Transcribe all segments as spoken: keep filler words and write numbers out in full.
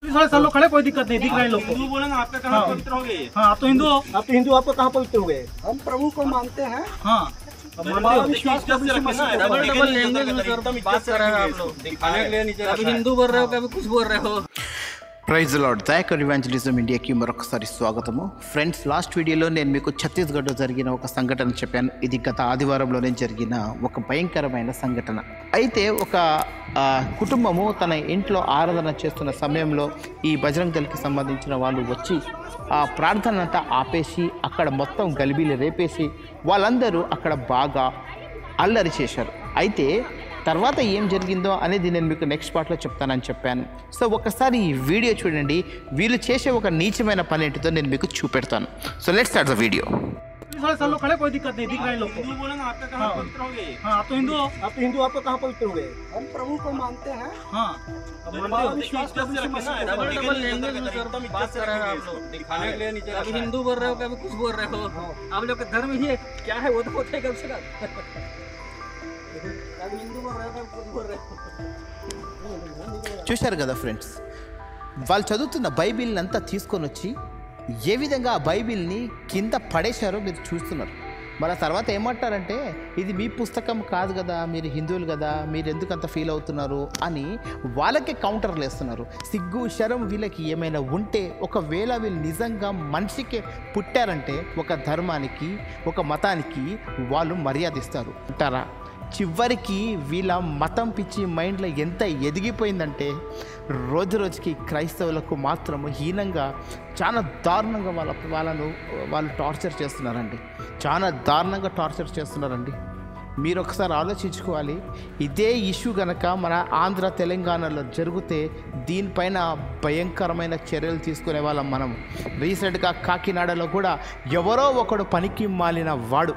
सारे साल लोग खड़े, कोई दिक्कत नहीं, दिख रहे हैं लोग। हिंदू बोले ना, आपका कहाँ पवित्र हो गए? हाँ, आप तो हिंदू हो। आप तो हिंदू, आपको कहाँ पवित्र हो गए? हम प्रभु को मानते हैं। हाँ, हिंदू बोल रहे हो, कभी कुछ बोल रहे हो। ప్రైజ్ లార్డ్ దయాకర్ ఇవాంజలిజం ఇండియాకి మరొకసారి స్వాగతము. ఫ్రెండ్స్, లాస్ట్ వీడియోలో నేను మీకు ఛత్తీస్గఢ్లో జరిగిన ఒక సంఘటన చెప్పాను. ఇది గత ఆదివారంలోనే జరిగిన ఒక భయంకరమైన సంఘటన. అయితే ఒక కుటుంబము తన ఇంట్లో ఆరాధన చేస్తున్న సమయంలో ఈ బజరంగ్ దళకి సంబంధించిన వాళ్ళు వచ్చి ఆ ప్రార్థన అంతా ఆపేసి అక్కడ మొత్తం గలిబీలు రేపేసి వాళ్ళందరూ అక్కడ బాగా అల్లరి చేశారు. అయితే తర్వాత ఏం జరిగిందో అనేది నేను మీకు నెక్స్ట్ పార్ట్లో చెప్తానని చెప్పాను. సో ఒకసారి ఈ వీడియో చూడండి. వీళ్ళు చేసే ఒక నీచమైన పని ఏంటిదో నేను మీకు చూపెడతాను. So let's start the video. सारे साल लोग खड़े, कोई दिक्कत नहीं, दिख रहे हैं लोग। हिंदू बोले ना, आपका कहाँ पवित्र हो गए? हाँ, आप तो हिंदू हो। आप तो हिंदू, आपको कहाँ पवित्र हो गए? हम प्रभु को मानते हैं। हाँ, हमारा विश्वास प्रभु से मसीह पे है। डबल डबल लैंग्वेज में कर बात कर रहे हैं आप लोग। दिखाने के लिए नीचे कभी हिंदू बोल रहे हो, कभी कुछ बोल रहे हो। आप लोग का धर्म ही क्या है वो तो होता है कब से कभी हिंदू बोल रहे हो, कभी कुछ बोल रहे हो। చూశారు కదా ఫ్రెండ్స్, వాళ్ళు చదువుతున్న బైబిల్ని అంతా తీసుకొని వచ్చి ఏ విధంగా ఆ బైబిల్ని కింద పడేశారో మీరు చూస్తున్నారు. మళ్ళీ తర్వాత ఏమంటారంటే ఇది మీ పుస్తకం కాదు కదా, మీరు హిందువులు కదా, మీరు ఎందుకు అంత ఫీల్ అవుతున్నారు అని వాళ్ళకే కౌంటర్లు వేస్తున్నారు. సిగ్గు శరం వీళ్ళకి ఏమైనా ఉంటే, ఒకవేళ వీళ్ళు నిజంగా మనిషికి పుట్టారంటే ఒక ధర్మానికి ఒక మతానికి వాళ్ళు మర్యాద ఇస్తారు అంటారా? చివరికి వీళ్ళ మతం పిచ్చి మైండ్లో ఎంత ఎదిగిపోయిందంటే రోజు రోజుకి క్రైస్తవులకు మాత్రము హీనంగా చాలా దారుణంగా వాళ్ళ వాళ్ళను వాళ్ళు టార్చర్ చేస్తున్నారండి. చాలా దారుణంగా టార్చర్ చేస్తున్నారండి. మీరు ఒకసారి ఆలోచించుకోవాలి. ఇదే ఇష్యూ కనుక మన ఆంధ్ర తెలంగాణలో జరిగితే దీనిపైన భయంకరమైన చర్యలు తీసుకునే వాళ్ళం మనం. రీసెంట్గా కాకినాడలో కూడా ఎవరో ఒకడు పనికి మాలిన వాడు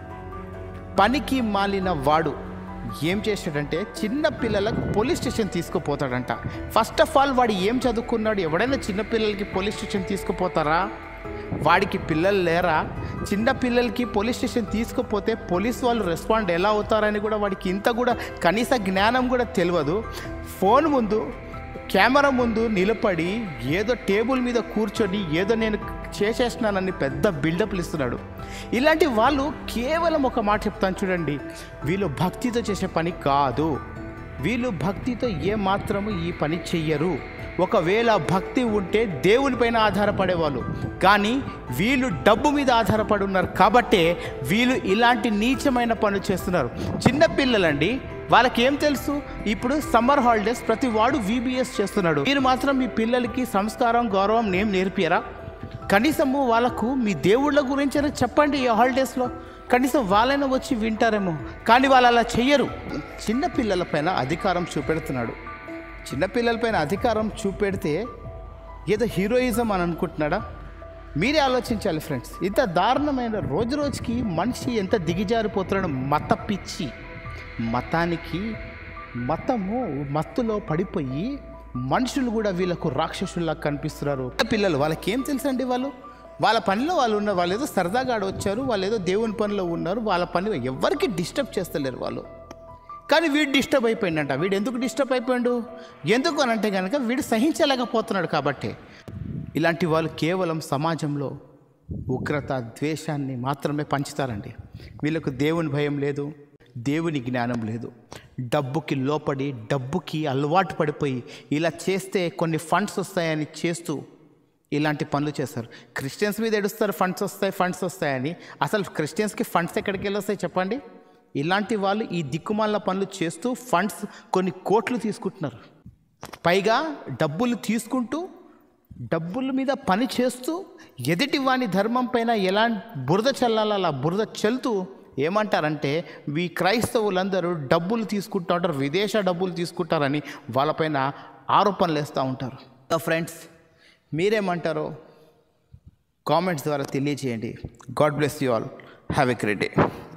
పనికి మాలిన వాడు ఏం చేశాడంటే చిన్న పిల్లలకు పోలీస్ స్టేషన్ తీసుకుపోతాడంట. ఫస్ట్ ఆఫ్ ఆల్ వాడు ఏం చదువుకున్నాడు? ఎవడైనా చిన్నపిల్లలకి పోలీస్ స్టేషన్ తీసుకుపోతారా? వాడికి పిల్లలు లేరా? చిన్న పిల్లలకి పోలీస్ స్టేషన్ తీసుకుపోతే పోలీస్ వాళ్ళు రెస్పాండ్ ఎలా అవుతారని కూడా వాడికి ఇంత కూడా కనీస జ్ఞానం కూడా తెలియదు. ఫోన్ ముందు కెమెరా ముందు నిలబడి ఏదో టేబుల్ మీద కూర్చొని ఏదో నేను చేసేసినానని పెద్ద బిల్డప్లు ఇస్తున్నాడు. ఇలాంటి వాళ్ళు కేవలం ఒక మాట చెప్తాను చూడండి, వీళ్ళు భక్తితో చేసే పని కాదు. వీళ్ళు భక్తితో ఏమాత్రము ఈ పని చెయ్యరు. ఒకవేళ భక్తి ఉంటే దేవునిపైన ఆధారపడేవాళ్ళు, కానీ వీళ్ళు డబ్బు మీద ఆధారపడి ఉన్నారు కాబట్టే వీళ్ళు ఇలాంటి నీచమైన పనులు చేస్తున్నారు. చిన్నపిల్లలండి, వాళ్ళకి ఏం తెలుసు? ఇప్పుడు సమ్మర్ హాలిడేస్ ప్రతి వాడు వీబీఎస్ చేస్తున్నాడు. మీరు మాత్రం మీ పిల్లలకి సంస్కారం గౌరవం నేమ్ నేర్పియరా? కనీసము వాళ్ళకు మీ దేవుళ్ళ గురించైనా చెప్పండి. ఈ హాలిడేస్లో కనీసం వాళ్ళైనా వచ్చి వింటారేమో, కానీ వాళ్ళు అలా చెయ్యరు. చిన్నపిల్లలపైన అధికారం చూపెడుతున్నాడు. చిన్నపిల్లలపైన అధికారం చూపెడితే ఏదో హీరోయిజం అని అనుకుంటున్నాడా? మీరే ఆలోచించాలి ఫ్రెండ్స్. ఇంత దారుణమైన రోజు రోజుకి మనిషి ఎంత దిగిజారిపోతున్నాడు. మత పిచ్చి, మతానికి మతము మత్తులో పడిపోయి మనుషులు కూడా వీళ్ళకు రాక్షసుల్లా కనిపిస్తున్నారు. పిల్లలు వాళ్ళకి ఏం తెలుసండి? వాళ్ళు వాళ్ళ పనిలో వాళ్ళు ఉన్నారు. వాళ్ళు ఏదో సరదాగా ఆడొచ్చారు, వాళ్ళు ఏదో దేవుని పనిలో ఉన్నారు. వాళ్ళ పని ఎవరికి డిస్టర్బ్ చేస్తలేరు వాళ్ళు. కానీ వీడు డిస్టర్బ్ అయిపోయిందంట. వీడు ఎందుకు డిస్టర్బ్ అయిపోయాడు? ఎందుకు అని అంటే కనుక వీడు సహించలేకపోతున్నాడు కాబట్టి. ఇలాంటి వాళ్ళు కేవలం సమాజంలో ఉగ్రత ద్వేషాన్ని మాత్రమే పంచుతారండి. వీళ్ళకు దేవుని భయం లేదు, దేవుని జ్ఞానం లేదు. డబ్బుకి లోపడి డబ్బుకి అలవాటు పడిపోయి ఇలా చేస్తే కొన్ని ఫండ్స్ వస్తాయని చేస్తూ ఇలాంటి పనులు చేస్తారు. క్రిస్టియన్స్ మీద ఏడుస్తారు ఫండ్స్ వస్తాయి ఫండ్స్ వస్తాయని. అసలు క్రిస్టియన్స్కి ఫండ్స్ ఎక్కడికి వెళ్ళొస్తాయి చెప్పండి? ఇలాంటి వాళ్ళు ఈ దిక్కుమాల పనులు చేస్తూ ఫండ్స్ కొన్ని కోట్లు తీసుకుంటున్నారు. పైగా డబ్బులు తీసుకుంటూ డబ్బుల మీద పని చేస్తూ ఎదుటి వాని ధర్మం పైన ఎలా బురద చల్లాలో అలా బురద చల్లుతూ ఏమంటారంటే ఈ క్రైస్తవులందరూ డబ్బులు తీసుకుంటూ ఉంటారు, విదేశ డబ్బులు తీసుకుంటారని వాళ్ళపైన ఆరోపణలు వేస్తూ ఉంటారు. ఫ్రెండ్స్, మీరేమంటారో కామెంట్స్ ద్వారా తెలియజేయండి. God bless you all. Have a great day.